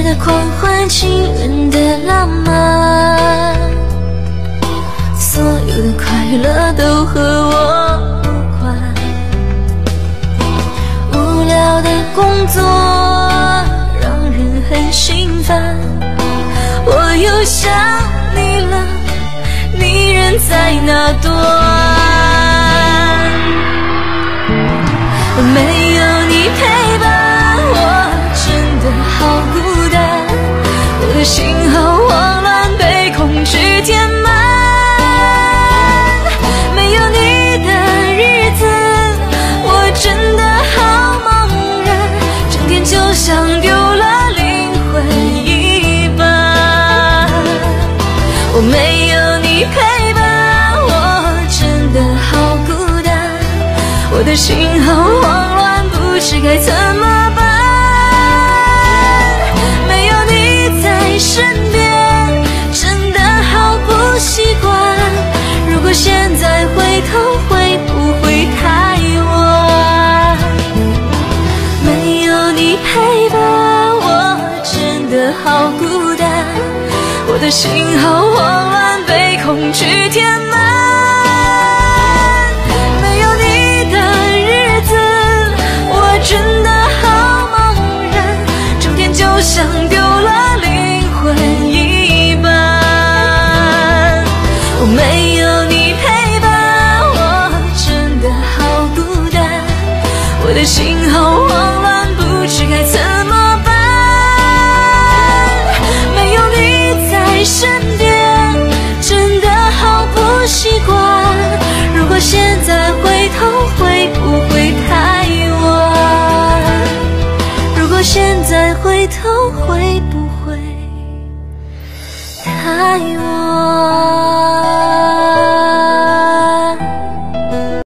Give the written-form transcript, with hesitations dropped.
的狂欢，情人的浪漫，所有的快乐都和我无关。无聊的工作让人很心烦，我又想你了，你人在哪端？没有你陪伴，我真的好孤单，我的心好慌乱，被恐惧填满。没有你的日子，我真的好茫然，整天就像丢了灵魂一般。我没有你陪伴，我真的好孤单，我的心好慌乱，不知该怎么办。没有你在身边，真的好不习惯。如果现在回头，会不会太晚？没有你陪伴，我真的好孤单，我的心好慌乱，被恐惧填满。没有你的日子，我真的好茫然，整天就像丢了灵魂一般。我没有你陪伴，我真的好孤单，我的心好慌乱，不知该怎么办。没有你在身边，真的好不习惯。如果现在回头，会不会太晚？如果现在回头，会不会太晚？